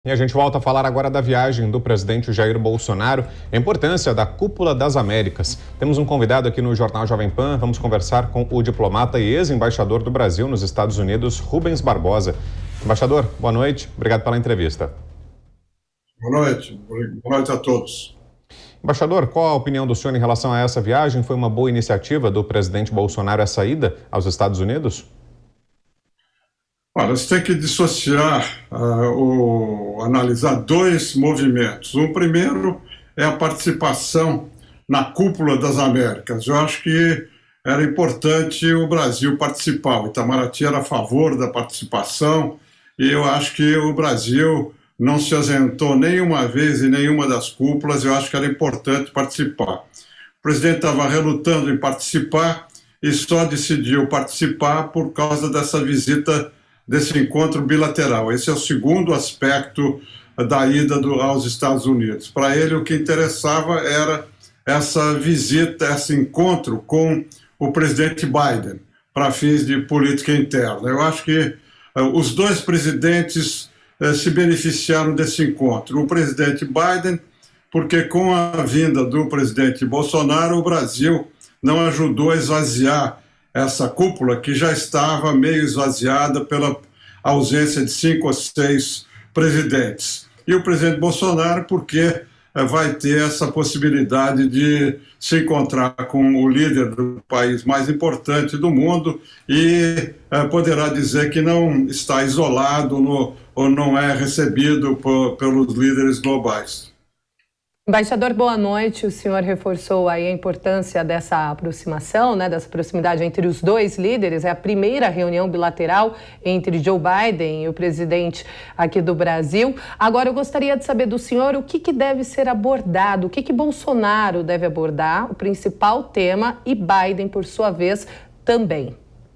E a gente volta a falar agora da viagem do presidente Jair Bolsonaro, a importância da Cúpula das Américas. Temos um convidado aqui no Jornal Jovem Pan, vamos conversar com o diplomata e ex-embaixador do Brasil nos Estados Unidos, Rubens Barbosa. Embaixador, boa noite, obrigado pela entrevista. Boa noite a todos. Embaixador, qual a opinião do senhor em relação a essa viagem? Foi uma boa iniciativa do presidente Bolsonaro essa ida aos Estados Unidos? Olha, você tem que dissociar analisar dois movimentos. O primeiro é a participação na Cúpula das Américas. Eu acho que era importante o Brasil participar. O Itamaraty era a favor da participação e eu acho que o Brasil não se ausentou nenhuma vez em nenhuma das cúpulas. Eu acho que era importante participar. O presidente estava relutando em participar e só decidiu participar por causa dessa visita, desse encontro bilateral. Esse é o segundo aspecto da ida aos Estados Unidos. Para ele, o que interessava era essa visita, esse encontro com o presidente Biden, para fins de política interna. Eu acho que os dois presidentes se beneficiaram desse encontro. O presidente Biden, porque com a vinda do presidente Bolsonaro, o Brasil não ajudou a esvaziar essa cúpula, que já estava meio esvaziada pela ausência de 5 ou 6 presidentes. E o presidente Bolsonaro, porque vai ter essa possibilidade de se encontrar com o líder do país mais importante do mundo e poderá dizer que não está isolado ou não é recebido pelos líderes globais. Embaixador, boa noite. O senhor reforçou aí a importância dessa aproximação, dessa proximidade entre os dois líderes. É a primeira reunião bilateral entre Joe Biden e o presidente aqui do Brasil. Agora, eu gostaria de saber do senhor o que deve ser abordado, o que Bolsonaro deve abordar, o principal tema, e Biden, por sua vez, também.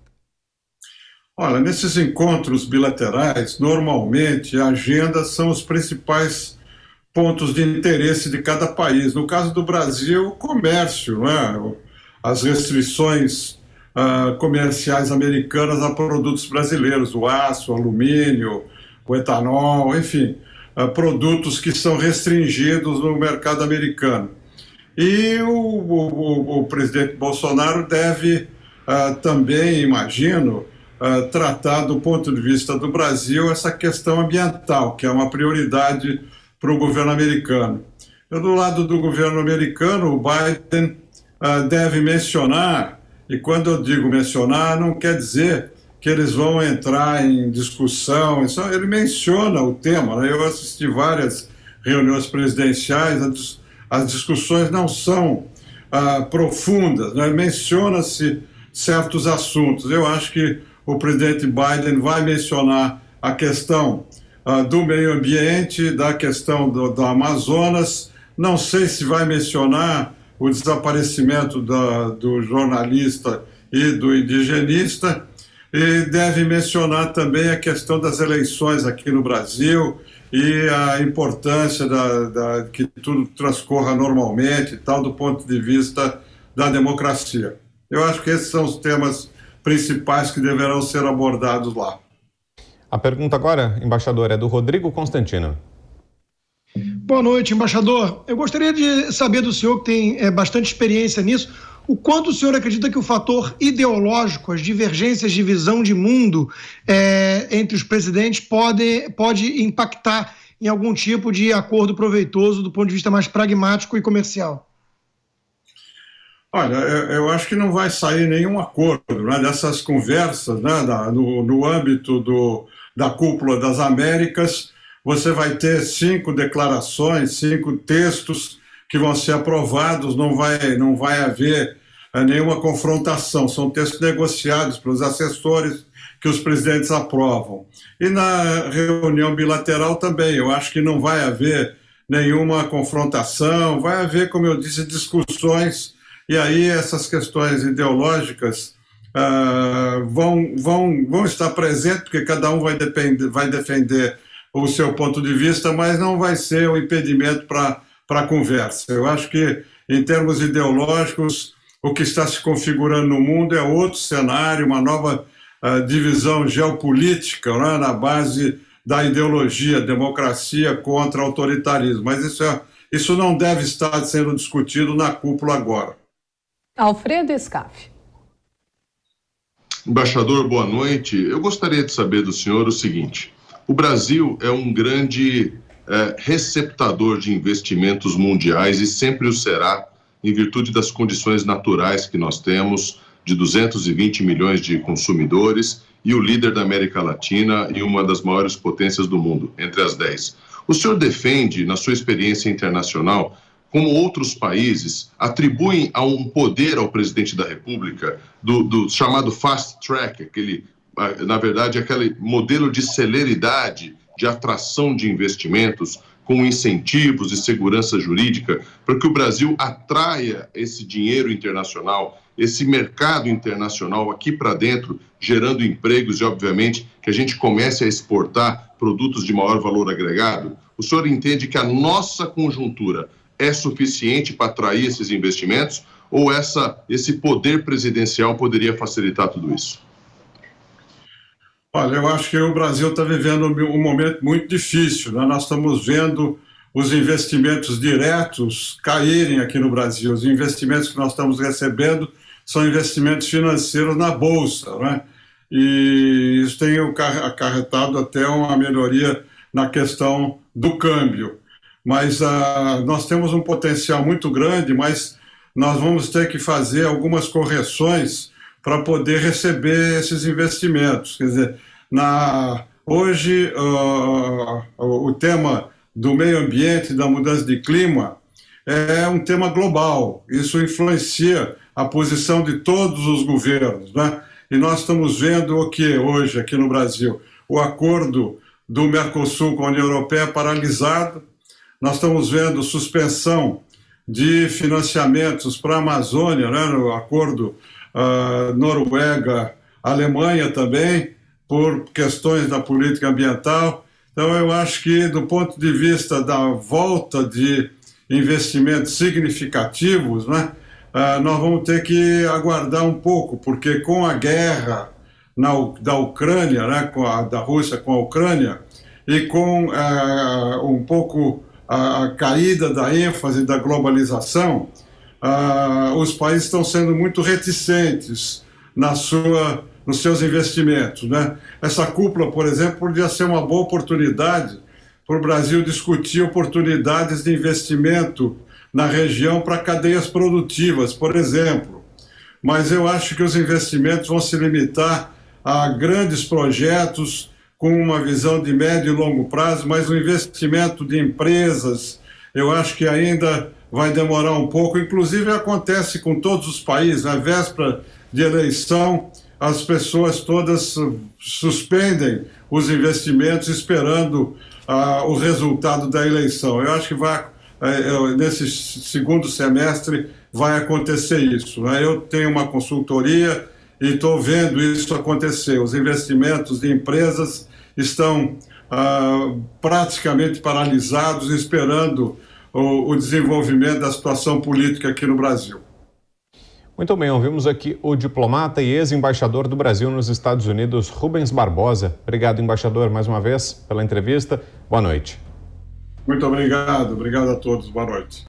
Olha, nesses encontros bilaterais, normalmente a agenda são os principais pontos de interesse de cada país. No caso do Brasil, o comércio, as restrições comerciais americanas a produtos brasileiros, o aço, o alumínio, o etanol, enfim, produtos que são restringidos no mercado americano. E o presidente Bolsonaro deve também, imagino, tratar do ponto de vista do Brasil essa questão ambiental, que é uma prioridade para o governo americano. Do lado do governo americano, o Biden deve mencionar, e quando eu digo mencionar, não quer dizer que eles vão entrar em discussão, ele menciona o tema. Eu assisti várias reuniões presidenciais, as discussões não são profundas, menciona-se certos assuntos. Eu acho que o presidente Biden vai mencionar a questão do meio ambiente, da questão do Amazonas. Não sei se vai mencionar o desaparecimento do jornalista e do indigenista, e deve mencionar também a questão das eleições aqui no Brasil e a importância que tudo transcorra normalmente e tal, do ponto de vista da democracia. Eu acho que esses são os temas principais que deverão ser abordados lá. A pergunta agora, embaixador, é do Rodrigo Constantino. Boa noite, embaixador. Eu gostaria de saber do senhor, que tem bastante experiência nisso, o quanto o senhor acredita que o fator ideológico, as divergências de visão de mundo entre os presidentes pode impactar em algum tipo de acordo proveitoso do ponto de vista mais pragmático e comercial? Olha, eu acho que não vai sair nenhum acordo dessas conversas no âmbito da Cúpula das Américas. Você vai ter 5 declarações, 5 textos que vão ser aprovados, não vai haver nenhuma confrontação, são textos negociados pelos assessores que os presidentes aprovam. E na reunião bilateral também, eu acho que não vai haver nenhuma confrontação, vai haver, como eu disse, discussões. E aí essas questões ideológicas vão estar presentes, porque cada um vai defender o seu ponto de vista, mas não vai ser um impedimento para a conversa. Eu acho que, em termos ideológicos, o que está se configurando no mundo é outro cenário, uma nova divisão geopolítica, na base da ideologia democracia contra autoritarismo. Mas isso não deve estar sendo discutido na cúpula agora. Alfredo Scaff. Embaixador, boa noite. Eu gostaria de saber do senhor o seguinte: o Brasil é um grande receptador de investimentos mundiais e sempre o será, em virtude das condições naturais que nós temos, de 220 milhões de consumidores e o líder da América Latina e uma das maiores potências do mundo, entre as 10. O senhor defende, na sua experiência internacional, como outros países atribuem um poder ao presidente da República do chamado fast track, na verdade, aquele modelo de celeridade, de atração de investimentos, com incentivos e segurança jurídica, para que o Brasil atraia esse dinheiro internacional, esse mercado internacional aqui para dentro, gerando empregos e, obviamente, que a gente comece a exportar produtos de maior valor agregado? O senhor entende que a nossa conjuntura é suficiente para atrair esses investimentos ou esse poder presidencial poderia facilitar tudo isso? Olha, eu acho que o Brasil está vivendo um momento muito difícil, né? Nós estamos vendo os investimentos diretos caírem aqui no Brasil. Os investimentos que nós estamos recebendo são investimentos financeiros na Bolsa, né? E isso tem acarretado até uma melhoria na questão do câmbio. Mas nós temos um potencial muito grande, mas nós vamos ter que fazer algumas correções para poder receber esses investimentos. Quer dizer, hoje o tema do meio ambiente e da mudança de clima é um tema global. Isso influencia a posição de todos os governos, né? E nós estamos vendo o que hoje aqui no Brasil? O acordo do Mercosul com a União Europeia paralisado. Nós estamos vendo suspensão de financiamentos para a Amazônia, né, no acordo Noruega-Alemanha também, por questões da política ambiental. Então, eu acho que, do ponto de vista da volta de investimentos significativos, né, nós vamos ter que aguardar um pouco, porque com a guerra da Ucrânia, né, da Rússia com a Ucrânia, e com um pouco a caída da ênfase da globalização, os países estão sendo muito reticentes nos seus investimentos, né? Essa cúpula, por exemplo, poderia ser uma boa oportunidade para o Brasil discutir oportunidades de investimento na região para cadeias produtivas, por exemplo. Mas eu acho que os investimentos vão se limitar a grandes projetos com uma visão de médio e longo prazo, mas o investimento de empresas, eu acho que ainda vai demorar um pouco. Inclusive, acontece com todos os países, na véspera de eleição, as pessoas todas suspendem os investimentos esperando o resultado da eleição. Eu acho que nesse segundo semestre vai acontecer isso, né? Eu tenho uma consultoria e estou vendo isso acontecer. Os investimentos de empresas estão praticamente paralisados, esperando o desenvolvimento da situação política aqui no Brasil. Muito bem, ouvimos aqui o diplomata e ex-embaixador do Brasil nos Estados Unidos, Rubens Barbosa. Obrigado, embaixador, mais uma vez pela entrevista. Boa noite. Muito obrigado a todos. Boa noite.